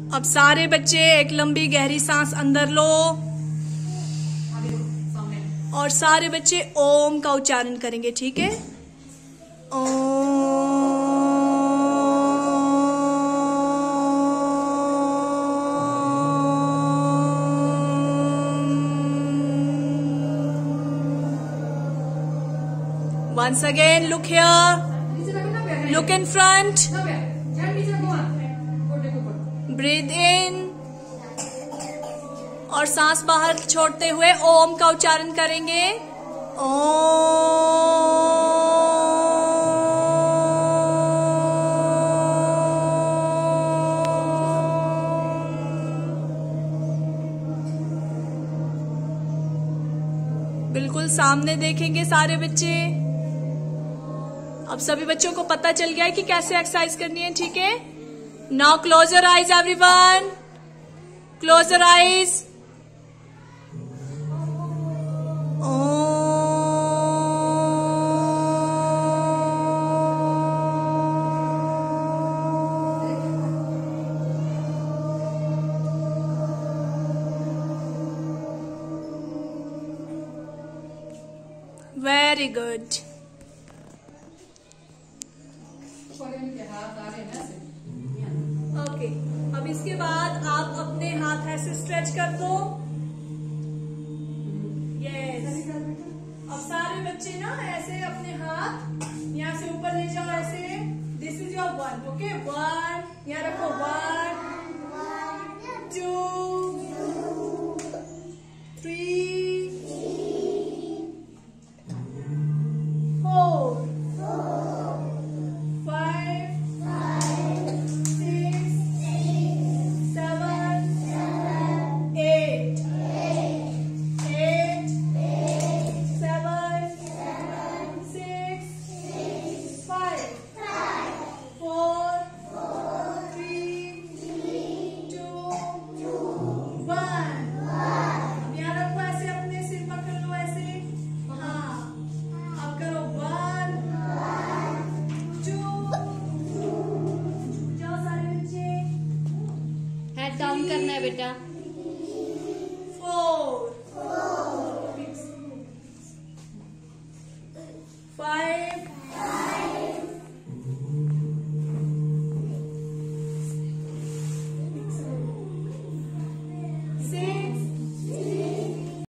अब सारे बच्चे एक लंबी गहरी सांस अंदर लो और सारे बच्चे ओम का उच्चारण करेंगे, ठीक है? ओम। Once again, look here. Look in front. Breathe in. और सांस बाहर छोड़ते हुए ओम का उच्चारण करेंगे। ओम। बिल्कुल सामने देखेंगे सारे बच्चे। अब सभी बच्चों को पता चल गया है कि कैसे एक्सरसाइज करनी है, ठीक है? Now close your eyes everyone, close your eyes. Very good. Okay, अब इसके बाद आप अपने हाथ ऐसे स्ट्रेच कर दो। यस। अब सारे बच्चे ना ऐसे अपने हाथ यहाँ से ऊपर ले जाओ ऐसे। This is your one, okay? One, यहाँ रखो। 1 2 3 4 डाउन करना है बेटा। 4 5